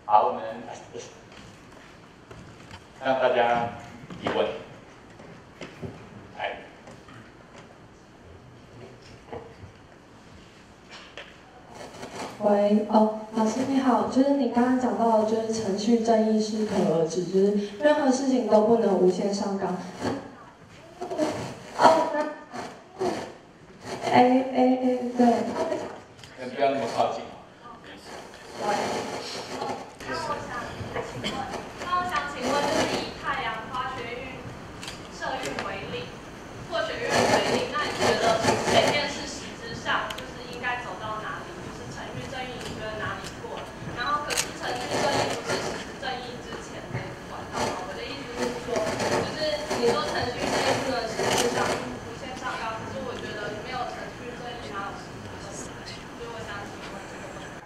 好，我们让大家提问。来， 喂，老师你好，就是你刚刚讲到，就是程序正义适可而止，就是任何事情都不能无限上纲。对。 不要那么靠近。 那我想请问，就是以太阳花学运、社运为例，或学运为例，那你觉得这件事实质上就是应该走到哪里？就是程序正义，你觉得哪里过？然后可是程序正义不是实质正义之前的管道吗？我的意思是说，就是你说程序正义不能实质上无限上纲，可是我觉得没有程序正义哪有实质正义？所以我想请问这个问题。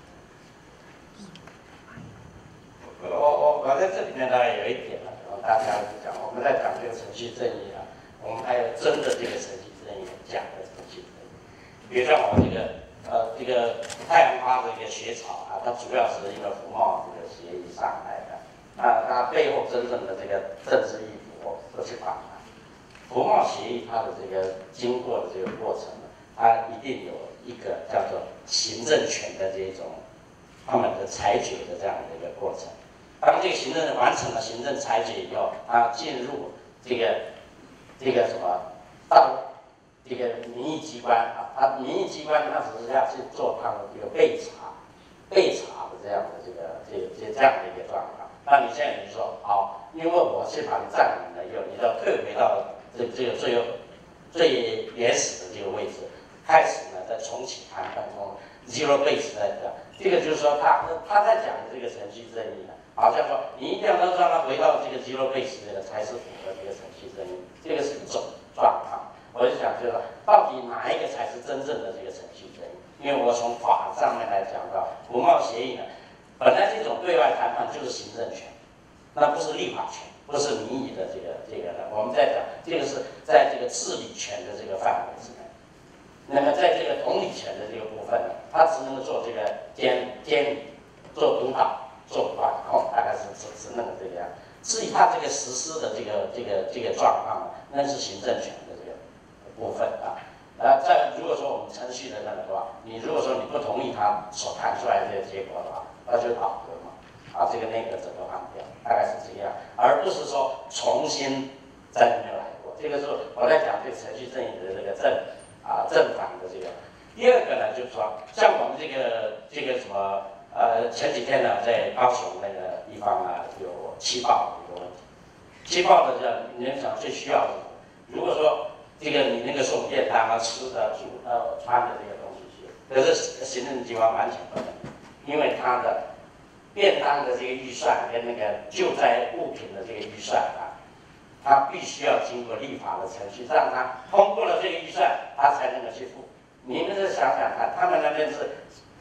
我在这里面大概有一点呢，大家讲，我们在讲这个程序正义啊，我们还有真的这个程序正义，假的程序正义。比如像我们这个太阳花这个学草啊，它主要是因为服贸这个协议上来的，它背后真正的这个政治意图我不去管它。服贸协议它的这个经过的这个过程呢，它一定有一个叫做行政权的这种他们的裁决的这样的一个过程。当这个行政完成了行政裁决以后，它进入这个什么到这个民意机关啊，它民意机关它只是要去做它的这个备查的这样的这样的一个状况。那你现在你说好，因为我去把你占领了以后，你就要退回到这个最原始的这个位置，开始呢再重启谈判，从 zero base 在讲，这个就是说他在讲的这个程序正义呢，好像说你一定要让他回到这个 zero base 这个才是符合这个程序正义，这个是一种状况。我就想就是到底哪一个才是真正的这个程序正义？因为我从法上面来讲到服贸协议呢，本来这种对外谈判就是行政权，那不是立法权，不是民意的这个的。我们在讲这个是在这个治理权的这个范围之内。那么在这个统理权的这个部分呢，它只能做这个监理、做督导、做管控，大概是只能这个样。至于它这个实施的这个状况呢，那是行政权的这个部分啊。如果说我们程序的那个的话，你如果说你不同意他所谈出来的这个结果的话，那就倒戈嘛，这个那个整个换掉，大概是这样，而不是说重新再没有来过。这个是我在讲这个程序正义的这个正反的这个。第二个呢，就是说像我们这个什么前几天呢，在高雄那个地方啊，有气爆的一个问题。气爆的你们想最需要的，如果说这个你那个送便当啊、吃的、住穿的这个东西去，可是行政机关完全不能，因为它的便当的这个预算跟那个救灾物品的这个预算啊，它必须要经过立法的程序，让它通过了这个预算，它才能够去付。你们再想想看，他们那边是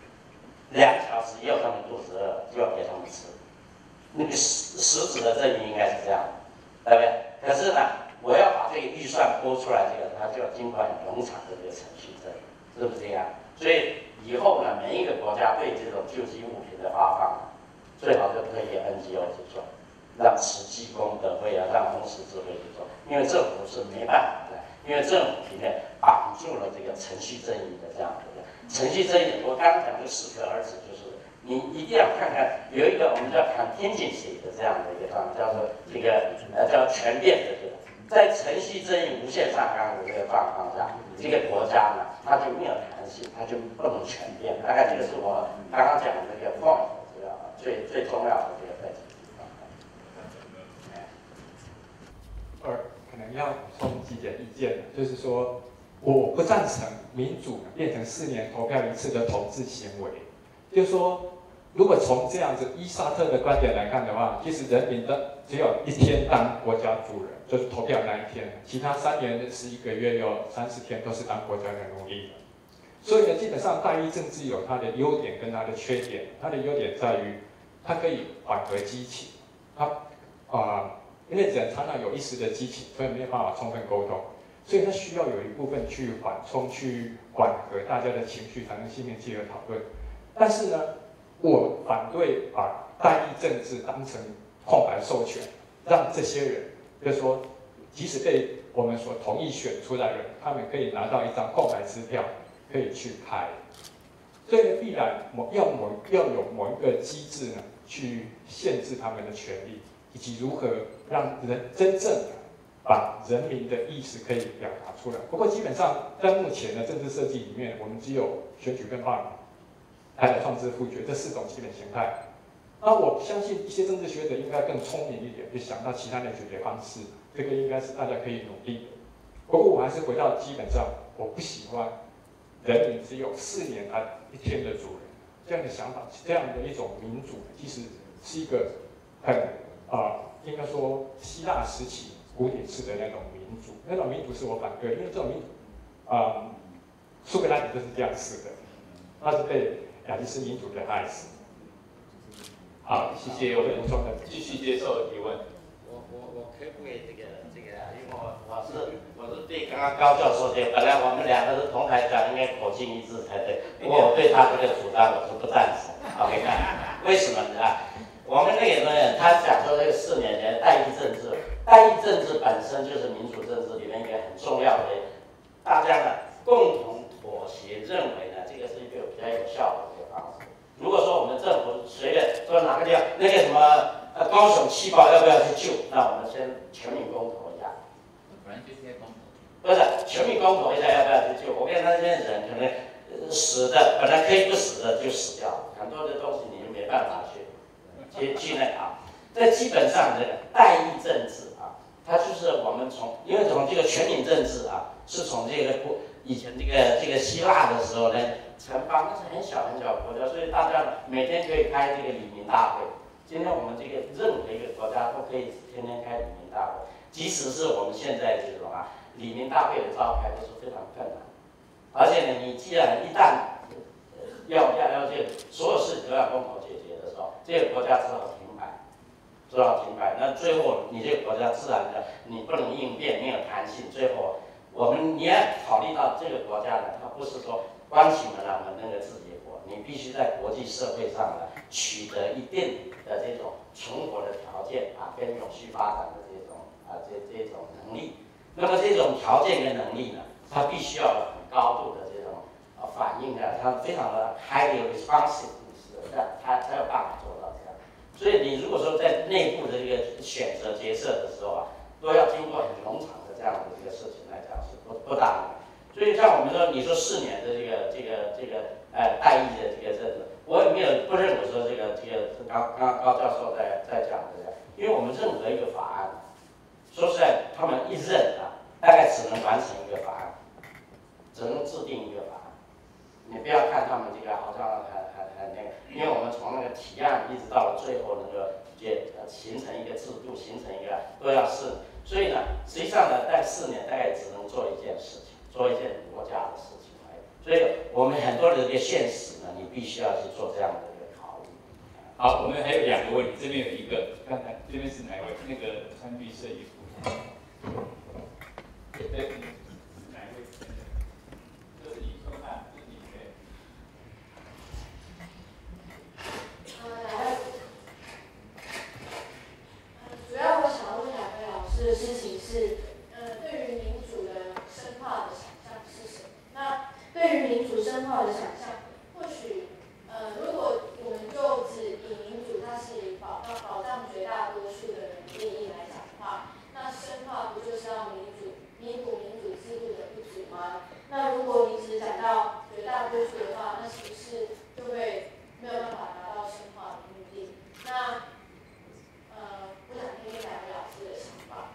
2小时以后他们肚子饿就要给他们吃，那个实质的正义应该是这样，对不对？可是呢，我要把这个预算拨出来，这个它就要经过很冗长的这个程序正义，是不是这样？所以以后呢，每一个国家对这种救济物品的发放，最好就推给 NGO 去做，让慈济功德会啊，让红十字会去做，因为政府是没办法的，因为政府里面绑住了这个程序正义的这样的程序正义。我刚刚讲的适可而止，就是你一定要看看有一个我们叫 contingency 的这样的一个状况，叫做这个叫全变的这个，在程序正义无限上纲的这个状况下，这个国家呢它就没有弹性，它就不能全变。大概这个是我刚刚讲的这个 point 这个最重要的这个分析。 可能要补充几点意见，就是说，我不赞成民主变成4年投票1次的统治行为。就是说，如果从这样子伊沙特的观点来看的话，其实人民的只有1天当国家主人，就是投票那一天，其他3年11个月有30天都是当国家的奴隶。所以呢，基本上代议政治有它的优点跟它的缺点。它的优点在于，它可以缓和激情，因为人常常有一时的激情，所以没有办法充分沟通，所以它需要有一部分去缓冲、去缓和大家的情绪，才能心平气和讨论。但是呢，我反对把代议政治当成空白授权，让这些人，就是说，即使被我们所同意选出来的人，他们可以拿到一张空白支票，可以去开。所以必然要有某一个机制呢，去限制他们的权利，以及如何让人真正把人民的意识可以表达出来。不过基本上在目前的政治设计里面，我们只有选举跟罢免，还有创制复决这4种基本形态。那我相信一些政治学者应该更聪明一点，去想到其他的解决方式，这个应该是大家可以努力的。不过我还是回到基本上，我不喜欢人民只有4年1天的主人这样的想法，这样的一种民主，其实是一个很应该说希腊时期古典式的那种民主。那种民主是我反对，因为这种民主，苏格拉底就是这样式的，他是被亚里士民主给害死。 好，谢谢。我们继续接受提问。 我可不可以这个啊？因为我是对刚刚高教授本来我们2个是同台讲，应该口径一致才对。不过我对他这个主张我是不赞成。OK， 为什么呢？我们那个人他讲说这个4年前代议政治，代议政治本身就是民主政治里面一个很重要的，大家呢共同妥协，认为呢这个是一个比较有效的一个方式。如果说我们政府随便说哪个地方那个什么高雄气爆要不要去救，那我们先全民公投一下。 本来就是在公投。 不是全民公投一下要不要去救？我跟那些人可能死的本来可以不死的就死掉了，很多的东西你就没办法去那个啊。这基本上这个代议政治啊，它就是我们因为从这个全民政治啊，是从这个以前这个希腊的时候呢。城邦那是很小的国家，所以大家每天可以开这个礼民大会。今天我们这个任何一个国家都可以天天开礼民大会，即使是我们现在这种礼民大会的召开都是非常困难。而且呢，你既然一旦要这所有事情都要公投解决的时候，这个国家只好停摆，那最后你这个国家自然的你不能应变，没有弹性。最后你要考虑到这个国家呢，它不是说。关起门来我们那个自己活，你必须在国际社会上呢取得一定的这种存活的条件跟永续发展的这种能力。那么这种条件跟能力呢，它必须要有很高度的这种反应的，它非常的 highly responsive， 它有办法做到这样。所以你如果说在内部的这个选择角色的时候都要经过很冗长的这样的这个事情来讲是不大的。所以像我们说，你说4年的这个代议的这个政治，我也不认为说这个刚刚高教授在讲的，因为我们任何一个法案，说实在，他们一任大概只能完成一个法案，只能制定一个法案。你不要看他们这个好像很那个，因为我们从那个提案一直到了最后能够形成一个制度，形成一个都要试。所以呢，实际上呢，在4年大概只能做一件事情。做一件国家的事情而已，所以我们很多的这个现实呢，你必须要去做这样的一个考虑。 好，我们还有2个问题，这边有一个，刚才这边是哪一位？那个穿绿色衣服。对，哪一位？这是你说看，这是你对。 主要我想要问2位老师的事情是，对于民主的深化的想象是什么？那对于民主深化的想象，或许如果我们就只以民主它是保障绝大多数的人利益来讲的话，那深化不就是要弥补民主制度的不足吗？那如果你只讲到绝大多数的话，那是不是就会没有办法达到深化的目的？那我想听听2位老师的想法。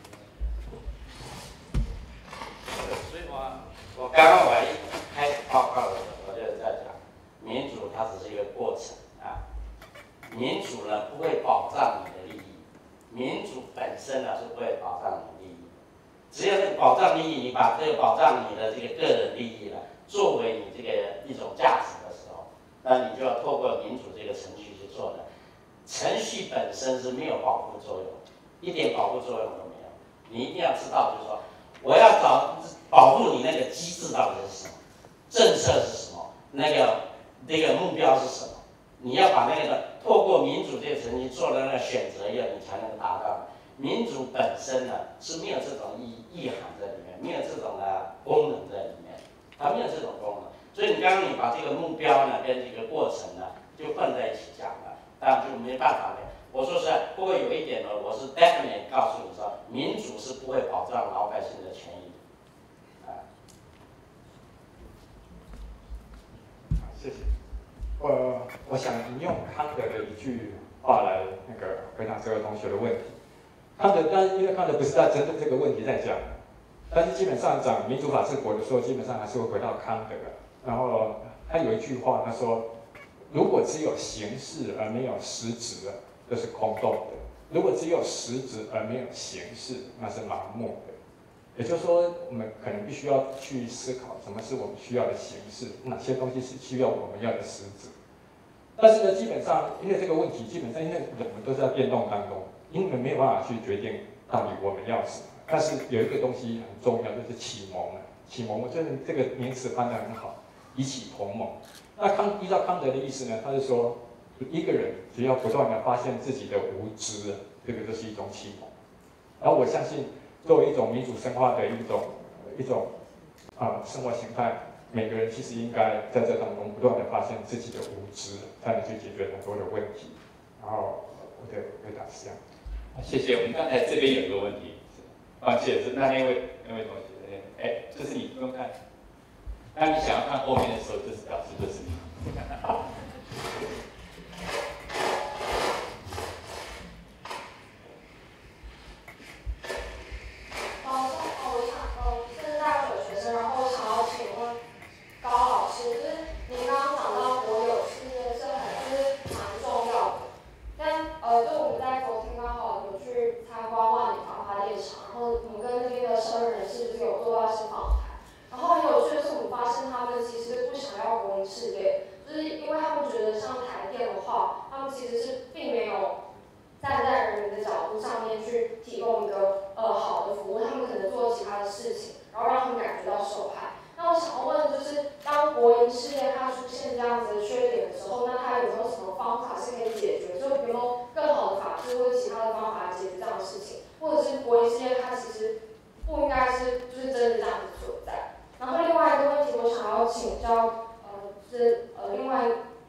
所以我刚刚我一开报告的时候，我就是在讲，民主它只是一个过程民主呢不会保障你的利益，民主本身呢是不会保障你的利益。只要是保障利益，你把这个保障你的这个个人利益呢，作为你这个一种价值的时候，那你就要透过民主这个程序去做的。程序本身是没有保护作用，一点保护作用都没有。你一定要知道，就是说，我要保护你那个机制到底是什么，政策是什么，那个目标是什么。 你要把那个透过民主这个层级做的那个选择以后，你才能达到。民主本身呢是没有这种意涵在里面，没有这种的功能在里面，它没有这种功能。所以你刚刚你把这个目标呢跟这个过程呢就放在一起讲了，当然就没办法了。我说实在，不过有一点呢，我是 definitely 告诉你说，民主是不会保障老百姓的权益的。 谢谢。我想引用康德的一句话来回答这位同学的问题。康德，但因为康德不是在针对这个问题在讲，但是基本上讲民主法治国的时候，基本上还是会回到康德。然后他有一句话，他说：如果只有形式而没有实质，这是空洞的；如果只有实质而没有形式，那是盲目的。也就是说，我们可能必须要去思考什么是我们需要的形式，哪些东西是需要我们要的实质。但是呢，基本上因为这个问题，基本上因为我们都是在变动当中，因为我们没有办法去决定到底我们要什么。但是有一个东西很重要，就是启蒙了。启蒙，我觉得这个名词翻得很好，以启同盟。那依照康德的意思呢，他是说，一个人只要不断地发现自己的无知，这个就是一种启蒙。然后我相信，作为一种民主深化的一种生活形态，每个人其实应该在这当中不断地发现自己的无知，才能去解决很多的问题。然后我的回答是这样。 谢谢。我们刚才这边有一个问题，抱歉，是那位同学，这是你不用看。当你想要看后面的时候，就是表示这是你。 是大学学生，然后想要请问高老师，就是您刚刚讲到国有事业是蛮重要的，但就我们在昨天刚好有去参观万里繁华夜场，然后我们跟那边的社会人士就是有做到一些访谈，然后很有趣的是，我们发现他们其实不想要国营事业，就是因为他们觉得像台电的话，他们其实是并没有站在人民的角度上面去提供一个好的服务，他们可能做其他的事情，然后让他们感觉到受害。那我想要问，就是当国营事业它出现这样子的缺点的时候，那它有没有什么方法是可以解决？就有没有更好的法制或者其他的方法来解决这样的事情？或者是国营事业它其实不应该是就是真的这样子存在？然后另外一个问题，我想要请教另外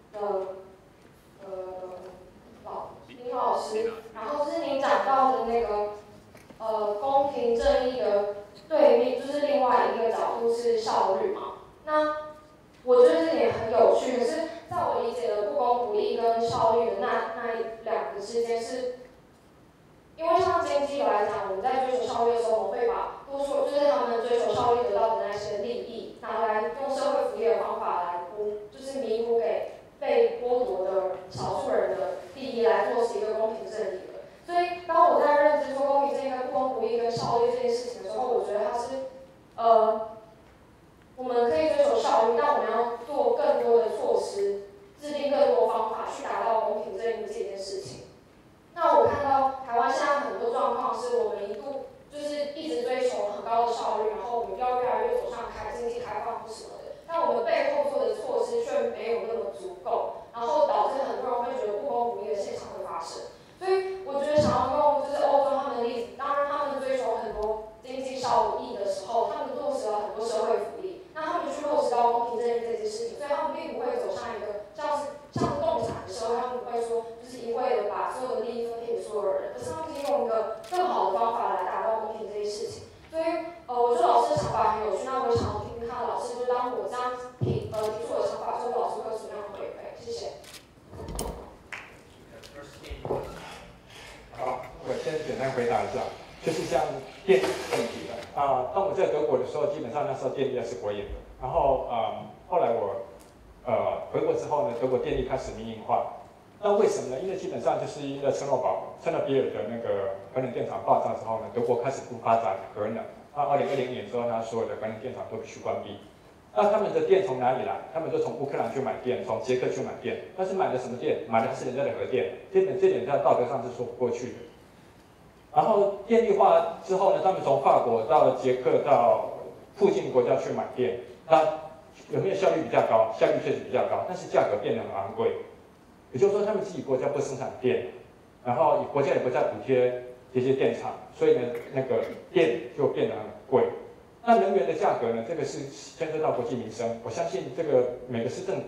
林老师，然后就是您讲到的那个公平正义的对面，就是另外一个角度是效率嘛。那我觉得这点很有趣，可是在我理解的不公不义跟效率的那两个之间是，因为像经济来讲，我们在追求效率的时候，我们会把多数就是他们追求效率得到的那些利益，拿来用社会福利的方法来就是弥补给被剥夺的少数人的利益来做是一个公平正义的。所以当我在认知说公平正义跟不公不义跟效率这件事情的时候，我觉得它是我们可以追求效率，但我们要做更多的措施，制定更多方法去达到公平正义这件事情。那我看到台湾现在很多状况是我们一度就是一直追求很高的效率，然后我们要越来越走向经济开放或什么的，但我们背后做的措施却没有那么足够，然后导致很多人会觉得不公不义的现象会发生。所以我觉得想要用就是欧洲他们的例子，当然他们追求很多经济效益的时候，他们落实了很多社会福利，那他们去落实到公平正义这件事情，所以他们并不会走向一个像是共产的社会，他们不会说就是一味的把所有的利益分配给所有人，而是他们是用一个更好的方法来达到公平这件事情。所以我觉得老师的想法很有趣，那我也想要听听看老师，就当我这样提出我的想法之后，老师会有什么样的回馈？谢谢。 好，我先简单回答一下，就是像电力问题的当我在德国的时候，基本上那时候电力是国营的，然后后来我回国之后呢，德国电力开始民营化。那为什么呢？因为基本上就是因为切诺比尔的那个核能电厂爆炸之后呢，德国开始不发展核能。那2020年之后，它所有的核能电厂都必须关闭。那他们的电从哪里来？他们都从乌克兰去买电，从捷克去买电。但是买的什么电？买的是人家的核电。这点在道德上是说不过去的。然后电力化之后呢，他们从法国到捷克到附近国家去买电，那有没有效率比较高？效率确实比较高，但是价格变得很昂贵。 也就是说他们自己国家不生产电，然后国家也不再补贴这些电厂，所以呢那个电就变得很贵。那能源的价格呢，这个是牵涉到国计民生，我相信这个每个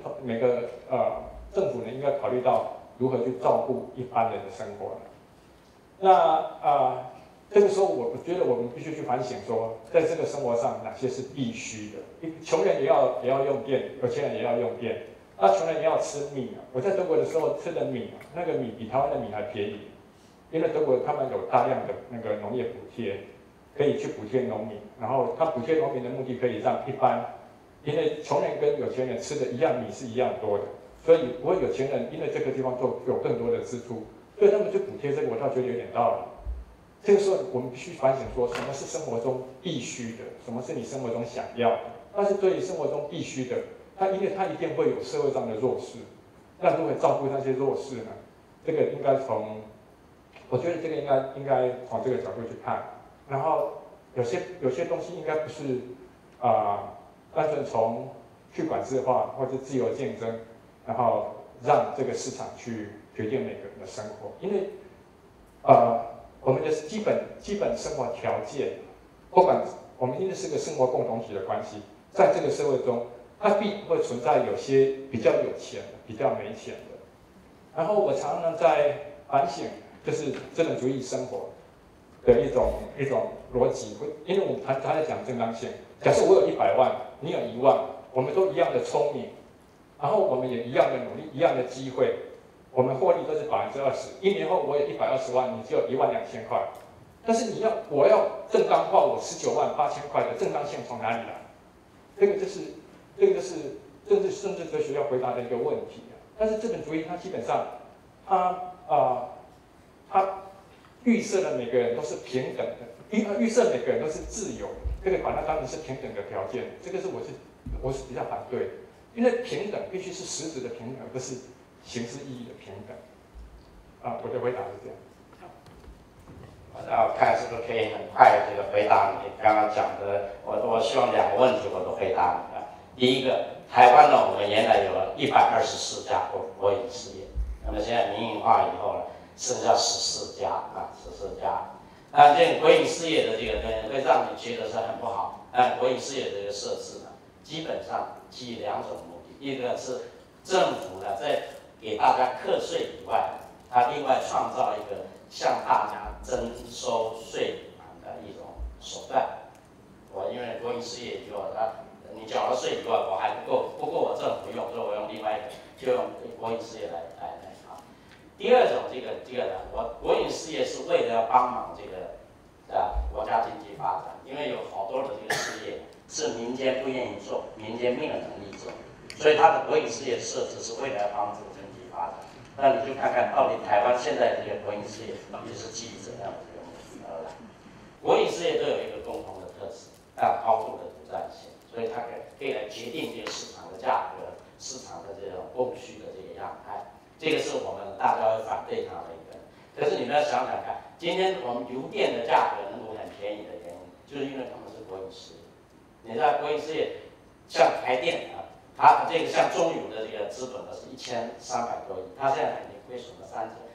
政府呢应该考虑到如何去照顾一般人的生活。那这个时候我觉得我们必须去反省说，在这个生活上哪些是必须的。穷人也要用电，有钱人也要用电。那穷人也要吃米啊！我在德国的时候吃的米啊，那个米比台湾的米还便宜，因为德国他们有大量的那个农业补贴，可以去补贴农民。然后他补贴农民的目的可以让一般，因为穷人跟有钱人吃的一样米是一样多的，所以不会有钱人因为这个地方做有更多的支出，所以他们去补贴这个，我倒觉得有点道理。这个时候，我们必须反省说，什么是生活中必须的，什么是你生活中想要的。但是对于生活中必须的，因为它一定会有社会上的弱势，那如何照顾那些弱势呢？这个应该我觉得这个应该从这个角度去看。然后有些东西应该不是单纯从去管制化或者自由竞争，然后让这个市场去决定每个人的生活，因为我们的基本生活条件，不管我们因为是个生活共同体的关系，在这个社会中，它必会存在有些比较有钱的，比较没钱的。然后我常常在反省，就是资本主义生活的一种逻辑，因为我们他在讲正当性。假设我有100万，你有1万，我们都一样的聪明，然后我们也一样的努力，一样的机会。我们获利都是20%，1年后我有120万，你只有12000块。但是我要正当化我198000块的正当性从哪里来？这个就是政治哲学要回答的一个问题。但是资本主义它基本上，它预设了每个人都是平等的，预设每个人都是自由的，这个把它当成是平等的条件，这个是我是比较反对的，因为平等必须是实质的平等，不是形式意义的平等。我的回答是这样。 那我看是不是可以很快这个回答你刚刚讲的？我希望2个问题我都回答你。第一个，台湾呢，我们原来有124家国营事业，那么现在民营化以后呢，剩下14家，14家。那这个国营事业的这个会让你觉得是很不好。国营事业的这个设置呢，基本上基于2种目的，一个是政府呢在给大家课税以外，它另外创造一个向大家征收税的一种手段。因为国营事业就你缴了税以外，我还不够我政府用，所以我用另外一个，就用国营事业来搞。第二种这个呢，国营事业是为了要帮忙这个国家经济发展，因为有好多的这个事业是民间不愿意做，民间没有能力做，所以它的国营事业设置是为了要帮助经济发展。那你就看看到底台湾现在这个国营事业到底是基于怎样的这个目的而来？国营事业都有一个共同的特质，高度的独占性，所以它可以来决定这个市场的价格、市场的这种供需的这个样态。这个是我们大家会反对它的一个。可是你们要想想看，今天我们油电的价格能够很便宜的原因，就是因为他们是国营事业。你知道国营事业像台电它这个像中油的这个资本呢是1300多亿，它现在已经亏损了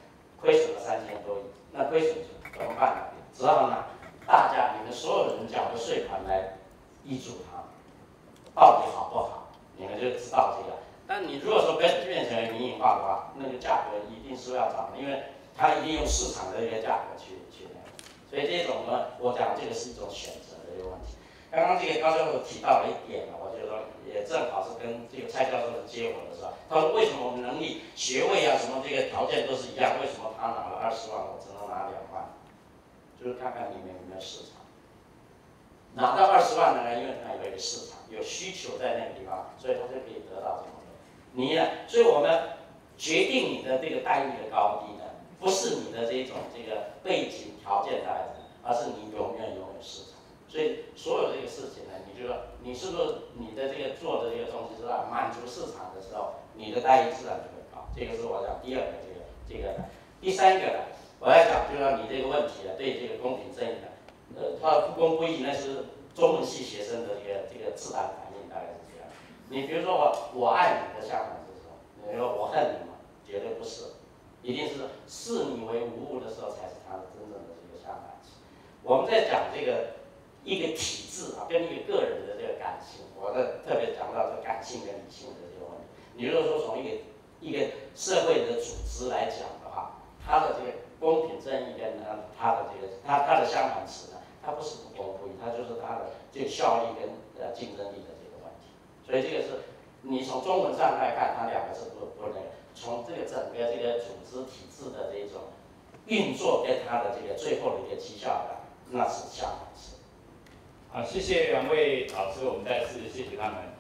3000多亿，那亏损怎么办呢？只好拿大家你们所有人缴的税款来挹注它，到底好不好？你们就知道这个。但你如果说变成民营化的话，那个价格一定是要涨的，因为它一定用市场的一个价格去那个。所以这种呢，我讲这个是一种选择的一个问题。刚刚这个高教授提到了一点呢，我觉得也正好是跟这个蔡教授接吻的是吧？他说为什么我们能力、学位什么这个条件都是一样，为什么他拿了20万，我只能拿2万？就是看看里面有没有市场。拿到20万的人，因为他有一个市场，有需求在那个地方，所以他就可以得到这么多。你呢？所以我们决定你的这个待遇的高低呢，不是你的这种背景条件来的，而是你永远拥有市场。所以所有这个事情呢，你就说你是不是你的这个做的这个东西是吧，满足市场的时候，你的待遇自然就会高。这个是我讲第二个这个的。第三个呢，我要讲就是说你这个问题对这个公平正义呢，他的不公不义那是中文系学生的这个自然反应，大概是这样。你比如说我爱你的相反是什么？你说我恨你嘛， 绝对不是，一定是视你为无物的时候才是它的真正的这个相反词。我们在讲这个一个体制啊，跟一个个人的这个感情，我特别讲到这感性跟理性的这个问题。你如果说从一个社会的组织来讲的话，它的这个公平正义跟它的这个它的相反词呢，它不是不公不义，它就是它的这个效益跟竞争力的这个问题。所以这个是你从中文上来看，它两个是不那个。从这个整个这个组织体制的这种运作跟它的这个最后的一个绩效感，那是相反词。 好，谢谢两位老师，我们再次谢谢他们。